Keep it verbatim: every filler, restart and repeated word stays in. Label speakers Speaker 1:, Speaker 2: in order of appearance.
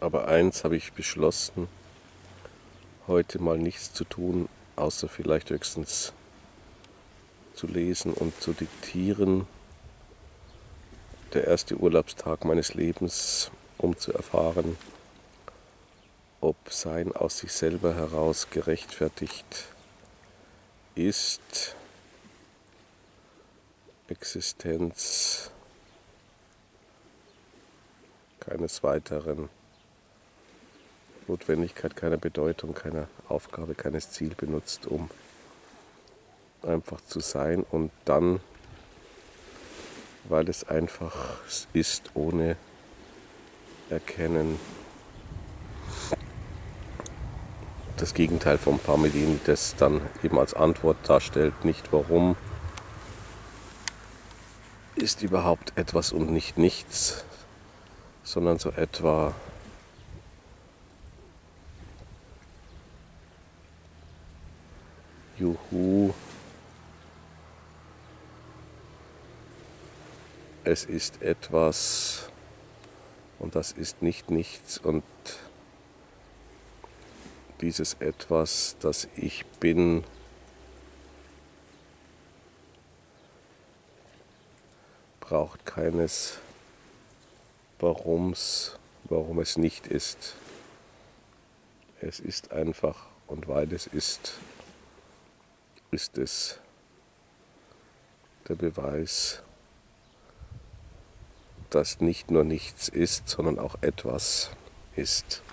Speaker 1: Aber eins habe ich beschlossen, heute mal nichts zu tun, außer vielleicht höchstens zu lesen und zu diktieren. Der erste Urlaubstag meines Lebens, um zu erfahren, ob Sein aus sich selber heraus gerechtfertigt ist, Existenz keines Weiteren, Notwendigkeit keiner Bedeutung, keiner Aufgabe, keines Ziel benutzt, um einfach zu sein und dann, weil es einfach ist, ohne Erkennen. Das Gegenteil vom Parmenides dann eben als Antwort darstellt, nicht warum ist überhaupt etwas und nicht nichts, sondern so etwa Juhu, es ist etwas und das ist nicht nichts und dieses Etwas, das ich bin, braucht keines Warums, warum es nicht ist. Es ist einfach und weil es ist, ist es der Beweis, dass nicht nur nichts ist, sondern auch etwas ist.